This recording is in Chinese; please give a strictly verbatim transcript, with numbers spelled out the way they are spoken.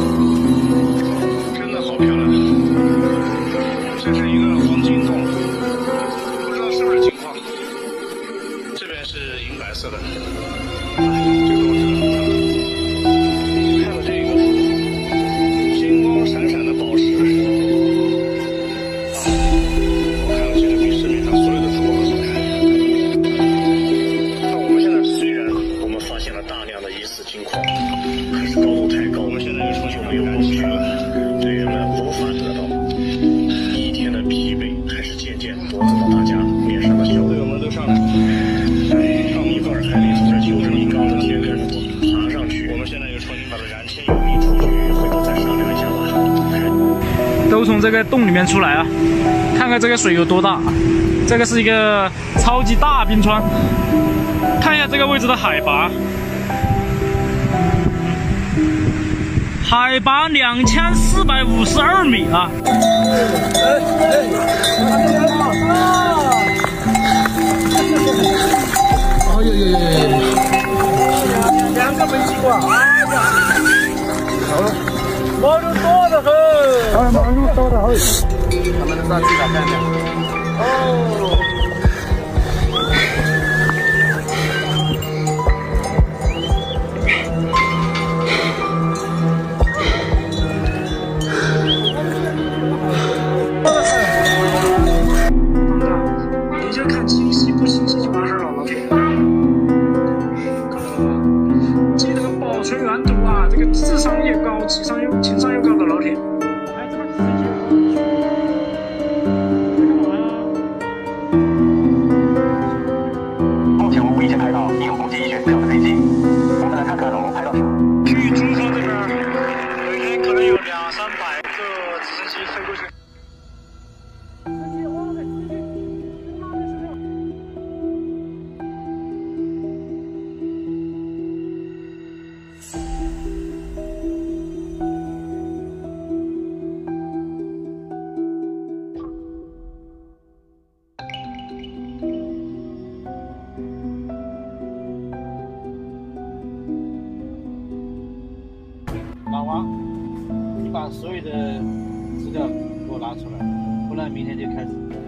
真的好漂亮！这是一个黄金洞，不知道是不是金矿。这边是银白色的，哎，这个我知道。还有这个金光闪闪的宝石，啊，我看上去比市面上所有的珠宝都好看。那我们现在虽然我们发现了大量的疑似金矿，可是高度太高，我们现在又重新没有过去了，队员们无法得到。一天的疲惫还是渐渐夺走了大家脸上的笑容。队友们都上来了，哎，上米格尔海里从这九十米高的天坑爬上去，我们现在又重新把它燃千有米出去，回头再商量一下吧。 都从这个洞里面出来啊，看看这个水有多大。这个是一个超级大冰川，看一下这个位置的海拔。海拔两千四百五十二米啊！ 哎呦呦呦呦！两个没几个，哎呀！好了，毛路多得很，啊，毛路多得很。他们能上去看看看。哦。 你就看清晰不清晰就完事了，老铁。记得保存原图啊！这个智商越高，情商又情商又高的老铁。哎，这边直接在干嘛呀？ 目前无一切拍到应有攻击医学资料的飞机。我们来看看龙拍到什么。 据中说这边每天可能有两三百个直升机飞过去。 老王，你把所有的资料给我拿出来，不然明天就开始。